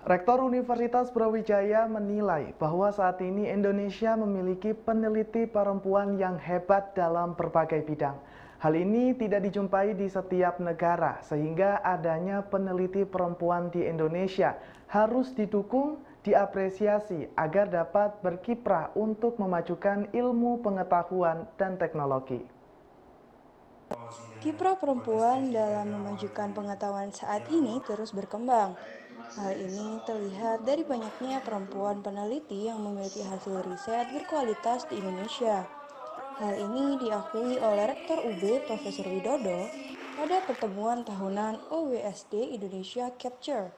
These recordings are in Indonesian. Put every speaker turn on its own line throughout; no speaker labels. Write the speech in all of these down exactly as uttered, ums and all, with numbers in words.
Rektor Universitas Brawijaya menilai bahwa saat ini Indonesia memiliki peneliti perempuan yang hebat dalam berbagai bidang. Hal ini tidak dijumpai di setiap negara, sehingga adanya peneliti perempuan di Indonesia harus didukung, diapresiasi agar dapat berkiprah untuk memajukan ilmu pengetahuan dan teknologi.
Kiprah perempuan dalam memajukan pengetahuan saat ini terus berkembang. Hal ini terlihat dari banyaknya perempuan peneliti yang memiliki hasil riset berkualitas di Indonesia. Hal ini diakui oleh Rektor U B Profesor Widodo pada pertemuan tahunan O W S D Indonesia Capture.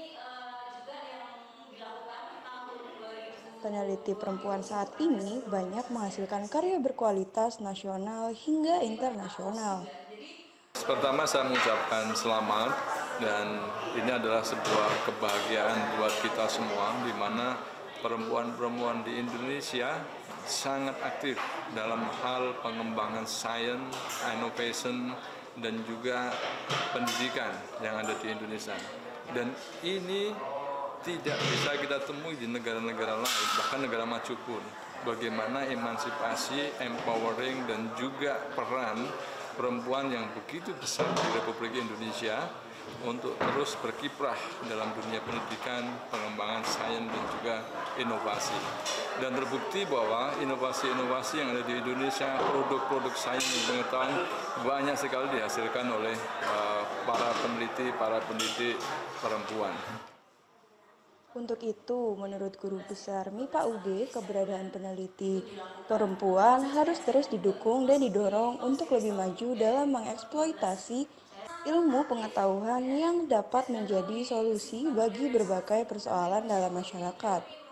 Peneliti perempuan saat ini banyak menghasilkan karya berkualitas nasional hingga internasional.
Pertama saya mengucapkan selamat, dan ini adalah sebuah kebahagiaan buat kita semua, di mana perempuan-perempuan di Indonesia sangat aktif dalam hal pengembangan sains, innovation, dan juga pendidikan yang ada di Indonesia. Dan ini tidak bisa kita temui di negara-negara lain, bahkan negara maju pun. Bagaimana emansipasi, empowering, dan juga peran perempuan yang begitu besar di Republik Indonesia untuk terus berkiprah dalam dunia pendidikan, pengembangan sains, dan juga inovasi. Dan terbukti bahwa inovasi-inovasi yang ada di Indonesia, produk-produk sains dan pengetahuan banyak sekali dihasilkan oleh uh, para peneliti, para pendidik perempuan.
Untuk itu, menurut Guru Besar M I P A U G, keberadaan peneliti perempuan harus terus didukung dan didorong untuk lebih maju dalam mengeksploitasi ilmu pengetahuan yang dapat menjadi solusi bagi berbagai persoalan dalam masyarakat.